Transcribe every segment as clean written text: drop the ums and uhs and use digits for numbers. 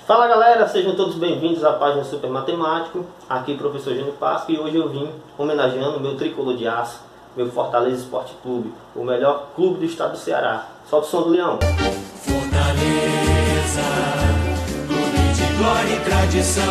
Fala galera, sejam todos bem-vindos à página Super Matemático. Aqui professor Júnior Pasco e hoje eu vim homenageando meu tricolor de aço, meu Fortaleza Esporte Clube, o melhor clube do estado do Ceará. Solta o som do leão. Fortaleza, clube de glória e tradição.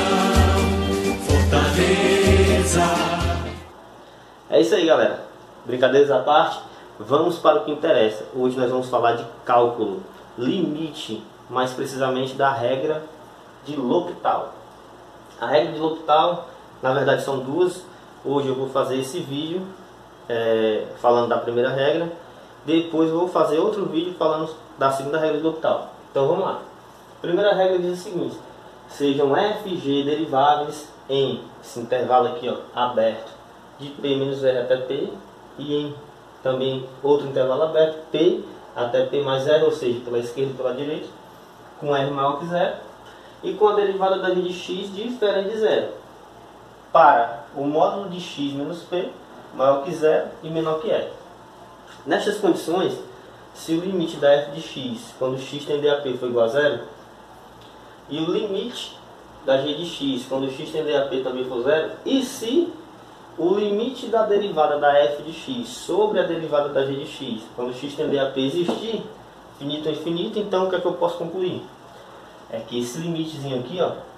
Fortaleza. É isso aí galera, brincadeiras à parte, vamos para o que interessa. Hoje nós vamos falar de cálculo, limite, mais precisamente da regra de L'Hopital. A regra de L'Hopital, na verdade são duas. Hoje eu vou fazer esse vídeo falando da primeira regra. Depois eu vou fazer outro vídeo falando da segunda regra de L'Hopital. Então vamos lá. A primeira regra diz o seguinte: sejam f e g deriváveis em esse intervalo aqui aberto de p menos r até p, e em também outro intervalo aberto p até p mais zero, ou seja, pela esquerda e pela direita, com r maior que zero, e com a derivada da linha de x diferente de zero, para o módulo de x menos p maior que zero e menor que r. Nestas condições, se o limite da f de x, quando x tender a p, for igual a zero, e o limite da g de x, quando x tender a p, também for zero, e se o limite da derivada da f de x sobre a derivada da g de x, quando x tender a p, existir, infinito a infinito, então o que é que eu posso concluir? É que esse limitezinho aqui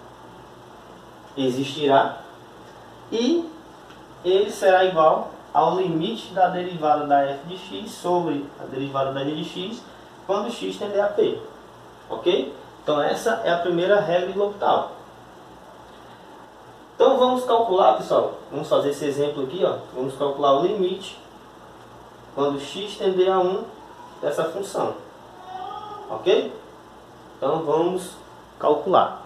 existirá e ele será igual ao limite da derivada da f de x sobre a derivada da g de x quando x tender a p. Ok? Então essa é a primeira regra de L'Hopital. Então vamos calcular, pessoal, vamos fazer esse exemplo aqui, vamos calcular o limite quando x tender a 1 dessa função. Ok? Então vamos calcular.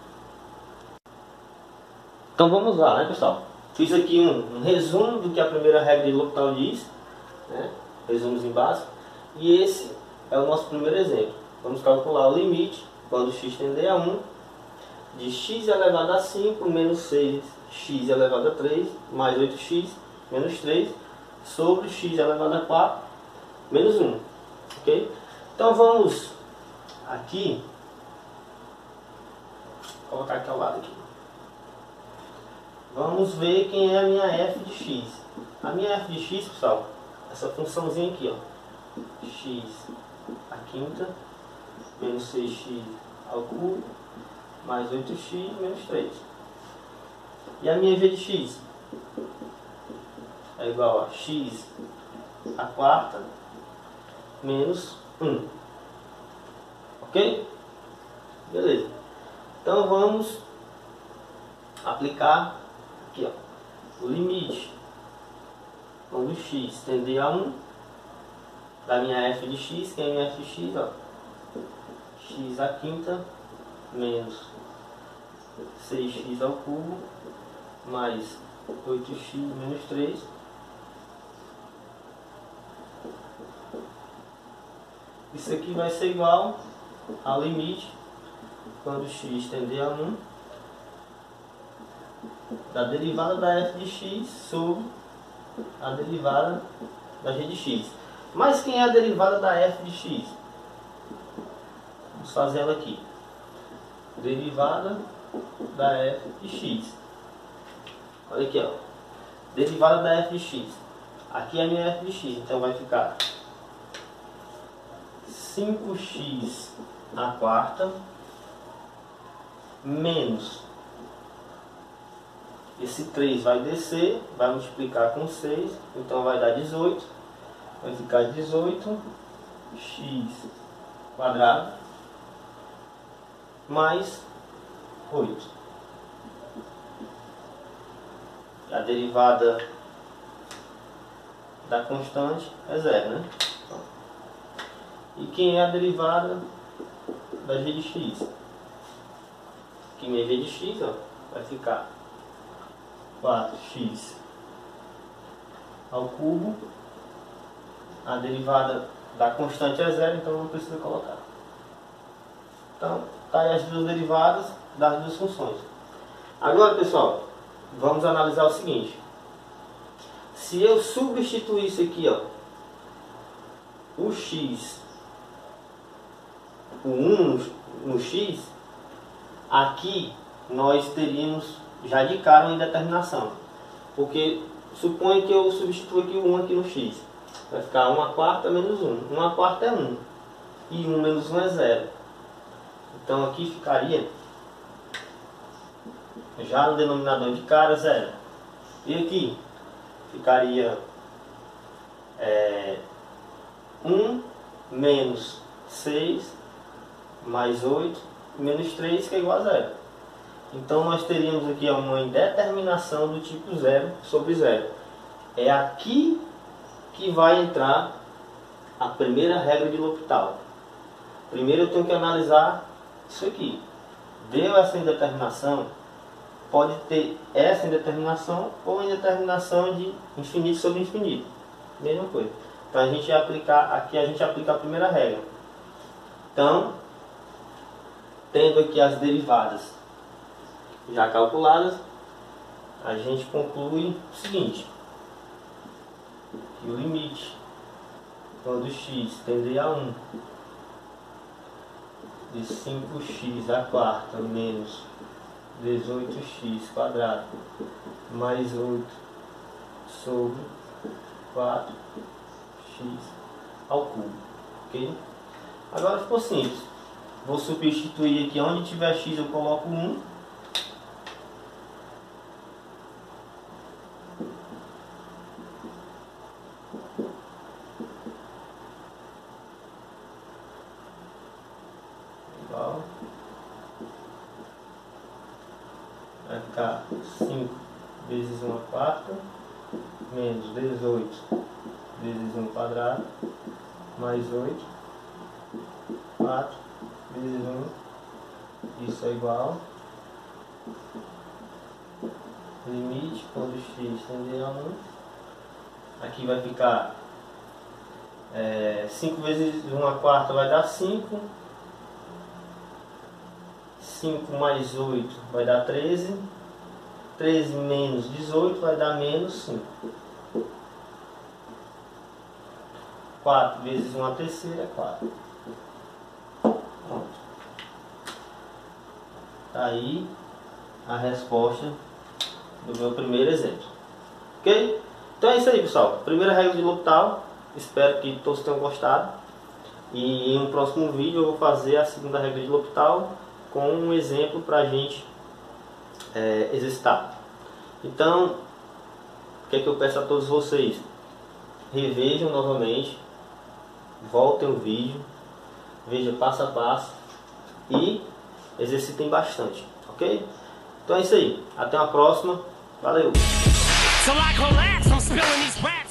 Então vamos lá, né, pessoal? Fiz aqui um resumo do que a primeira regra de L'Hopital diz, né? Resumozinho básico. E esse é o nosso primeiro exemplo. Vamos calcular o limite quando x tender a 1 de x elevado a 5 menos 6x elevado a 3 mais 8x menos 3 sobre x elevado a 4 menos 1. Ok? Então vamos aqui colocar aqui ao lado aqui. Vamos ver quem é a minha f de x. A minha f de x, pessoal, essa funçãozinha aqui, x à quinta menos 6x ao cubo mais 8x menos 3. E a minha v de x é igual a x à quarta menos 1. Ok? Beleza. Então vamos aplicar aqui, o limite quando x tender a 1 da minha f de x, que é a minha f de x, x à quinta menos 6x ao cubo mais 8x menos 3. Isso aqui vai ser igual ao limite quando x tender a 1 da derivada da f de x sobre a derivada da g de x. Mas quem é a derivada da f de x? Vamos fazer ela aqui. Derivada da f de x. Olha aqui, derivada da f de x. Aqui é a minha f de x, então vai ficar 5x à quarta menos, esse 3 vai descer, vai multiplicar com 6, então vai dar 18, vai ficar 18x quadrado mais 8. A derivada da constante é 0, né? E quem é a derivada da g de x? Aqui minha g de x vai ficar 4x ao cubo. A derivada da constante é 0, então não precisa colocar. Então, tá aí as duas derivadas das duas funções. Agora, pessoal, vamos analisar o seguinte. Se eu substituir isso aqui, o x, o 1 no x, aqui nós teríamos já de cara uma indeterminação. Porque suponha que eu substitua aqui o 1 aqui no x. Vai ficar 1/4 menos 1. 1/4 é 1. E 1 menos 1 é 0. Então aqui ficaria, já no denominador de cara, 0. E aqui ficaria 1 menos 6 mais 8 menos 3, que é igual a 0. Então nós teríamos aqui uma indeterminação do tipo 0 sobre 0. É aqui que vai entrar a primeira regra de L'Hopital. Primeiro eu tenho que analisar isso aqui. Deu essa indeterminação, pode ter essa indeterminação ou a indeterminação de infinito sobre infinito. Mesma coisa. Então a gente vai aplicar, aqui a gente aplica a primeira regra. Então, tendo aqui as derivadas já calculadas, a gente conclui o seguinte: que o limite quando x tender a 1 de 5x² menos 18x² mais 8 sobre 4x ao cubo. Ok? Agora ficou simples. Vou substituir aqui, onde tiver x eu coloco 1. Igual. Vai ficar 5 vezes 1/4 menos 18 vezes 1² mais 8, 4 vezes 1, isso é igual, limite quando x tender a 1, aqui vai ficar 5 vezes 1/4 vai dar 5, 5 mais 8 vai dar 13, 13 menos 18 vai dar menos 5. 4 vezes 1/3 é 4. Pronto. Tá aí a resposta do meu primeiro exemplo. Ok? Então é isso aí, pessoal. Primeira regra de L'Hopital. Espero que todos tenham gostado. E em um próximo vídeo eu vou fazer a segunda regra de L'Hopital com um exemplo para a gente exercitar. Então, o que é que eu peço a todos vocês? Revejam novamente, voltem o vídeo, vejam passo a passo e exercitem bastante, ok? Então é isso aí, até a próxima, valeu!